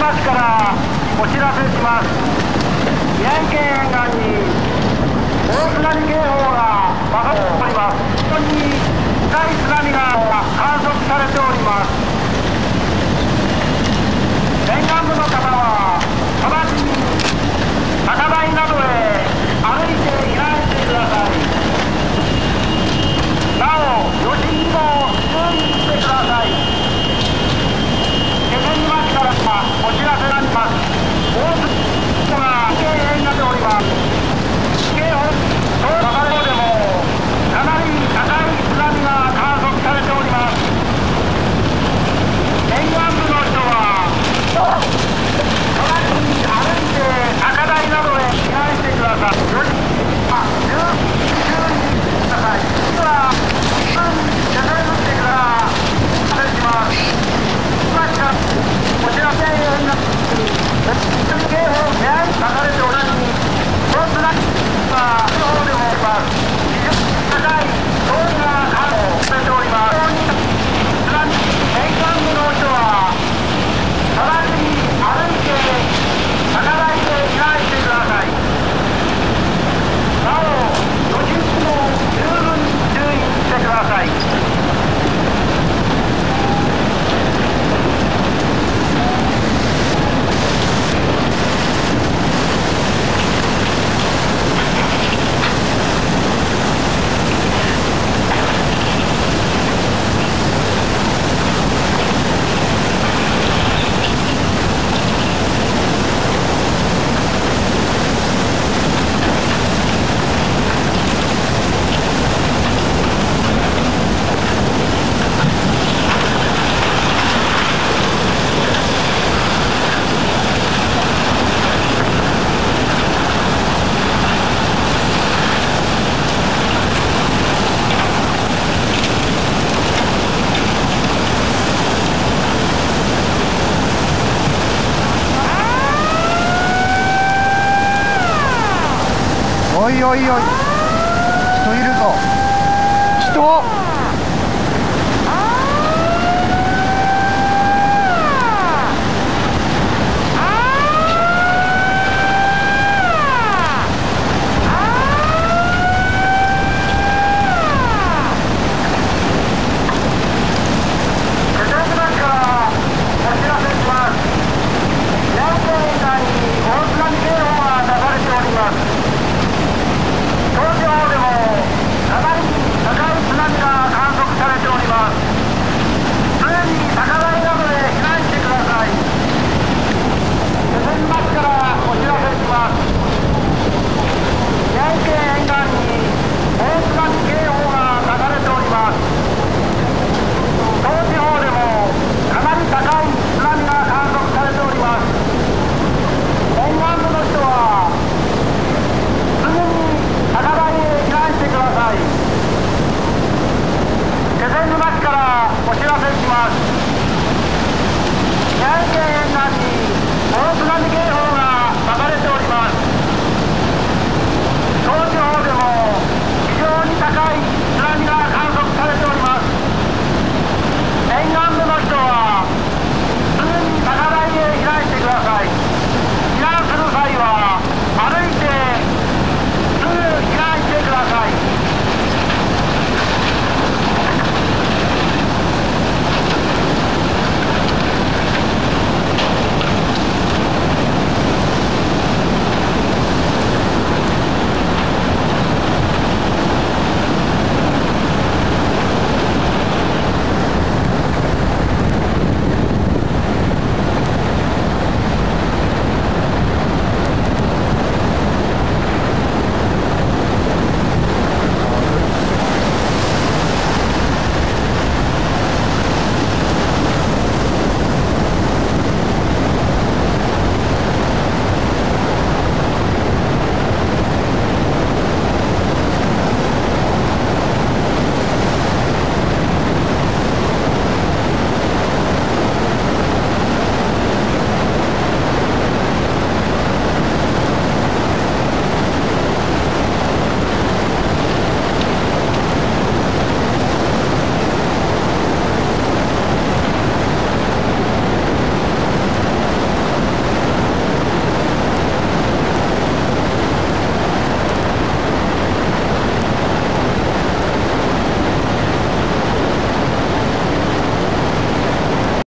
町からお知らせします。宮城県沿岸に大津波警報が出されております。本当に深い津波が観測されております。沿岸部の方は直ちに高台などへ歩いて避難してください。なお余震にも注意してください。気仙沼市からお知らせがあります。大津が危険になっております。警報と出されるでもかなり高い津波が観測されております。沿岸部の人は直ちに歩いて高台などへ避難してください。注意してください。ではすぐに出されるってからお願いします。今しかお知らせになって津波警報部屋に書かれておりますに大津波は地方でもあります。非常に高い潮位が観測されております。津波沿岸部の人は直ちに歩いて高台へ避難してください。なお余震にも十分注意してください。 おいおいおい、人いるぞ。人